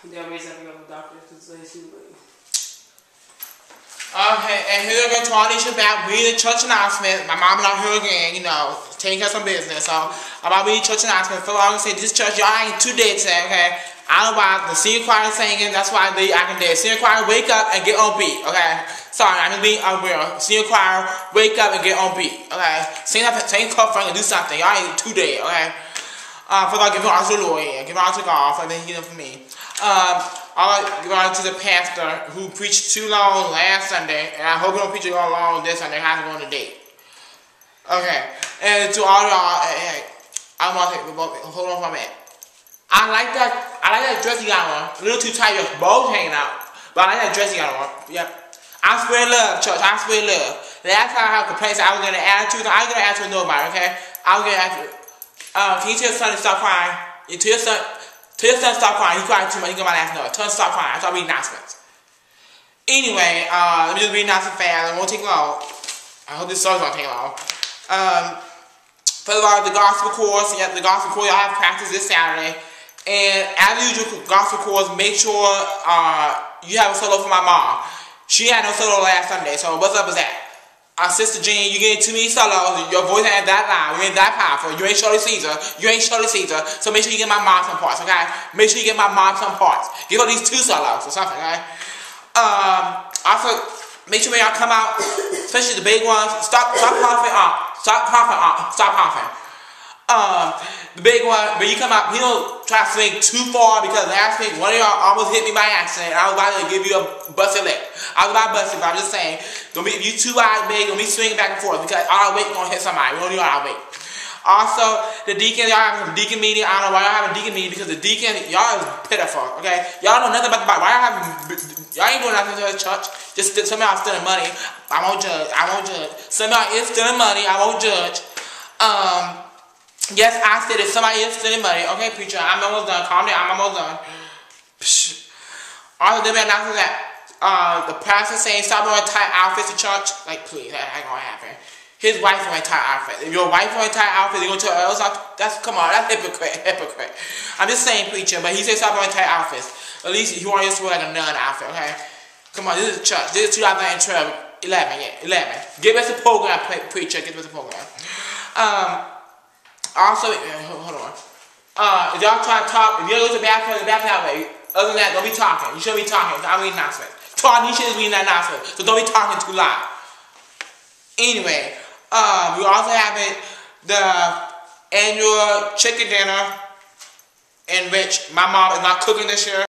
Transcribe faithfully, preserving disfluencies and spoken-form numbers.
They're raising up a doctor because they see what. Okay, and here we go to Anisha about reading church announcement. My mom not here again, you know, taking care of some business. So, about reading church announcement. So, I'm going to say this church, y'all ain't too dead today, okay? I don't know why the senior choir singing, that's why they acting dead. Senior choir, wake up and get on beat, okay? Sorry, I'm just being unreal. Senior choir, wake up and get on beat, okay? Sing up, sing cup front and do something. Y'all ain't too dead, okay? Uh, for God, give it all to the Lord, yeah. Give it all to God, for then, you know, for me. Um, I'll give it all to the pastor who preached too long last Sunday, and I hope he don't preach it all long this Sunday. I have to go on a date. Okay, and to all y'all, hey, I'm gonna take, hold on for a minute. I like that, I like that dress you got on. A little too tight, your bows hanging out, but I like that dress you got on. Yep. I spread love, church. I spread love. Last time I had complaints, I was gonna attitude. I was gonna attitude with nobody. Okay, I was gonna attitude. Um, can you tell your son to stop crying? You tell your son, tell your son to stop crying. He crying too much. He got my last note. Tell him to stop crying. I start reading announcements. Anyway, uh, let me just read announcements fast. It won't take long. I hope this song's gonna take long. Um, first of all, the gospel course. Yeah, the gospel course. Y'all have practice this Saturday. And as usual, gospel course. Make sure uh you have a solo for my mom. She had no solo last Sunday. So what's up with that? Uh, Sister Jean, you getting too many solos. Your voice ain't that loud. You ain't that powerful. You ain't Shirley Caesar. You ain't Shirley Caesar. So make sure you get my mom some parts, okay? Make sure you get my mom some parts. Give her these two solos or something, okay? Um, also, make sure when y'all come out, especially the big ones, stop, stop coughing up. Stop coughing up. Stop coughing. Um, the big one, when you come out, you don't try to swing too far because last week one of y'all almost hit me by accident. I was about to give you a busted lip. I was about to bust it, but I'm just saying, don't be, if you too wide big, don't be swinging back and forth because our weight gonna hit somebody. We don't need our weight. Also, the deacon, y'all have a deacon meeting. I don't know why y'all have a deacon meeting because the deacon, y'all is pitiful, okay? Y'all know nothing about the Bible. Why y'all having, y'all ain't doing nothing to the church. Just some of y'all stealing money. I won't judge. I won't judge. Some of y'all is stealing money. I won't judge. Um, yes, I said it. Somebody is stealing money. Okay, preacher, I'm almost done. Calm down. I'm almost done. Psh. Also, they been announcing that uh, the pastor saying stop wearing tight outfits to church. Like, please, that ain't gonna happen. His wife wearing tight outfit. If your wife wearing tight outfit, you're gonna tell her else. That's come on. That's hypocrite. Hypocrite. I'm just saying, preacher. But he said stop wearing tight outfits. At least he wants to wear like a nun outfit. Okay. Come on. This is church. This is two thousand twelve, eleven. Yeah, eleven. Give us a program, preacher. Give us a program. Um. Also, hold on. Uh, if y'all try to talk, if you go to the bathroom, the bathroom that way. Other than that, don't be talking. You shouldn't be talking. I'm reading announcement. Tanisha is reading that announcement, so don't be talking too loud. Anyway, um, we also having the annual chicken dinner, in which my mom is not cooking this year.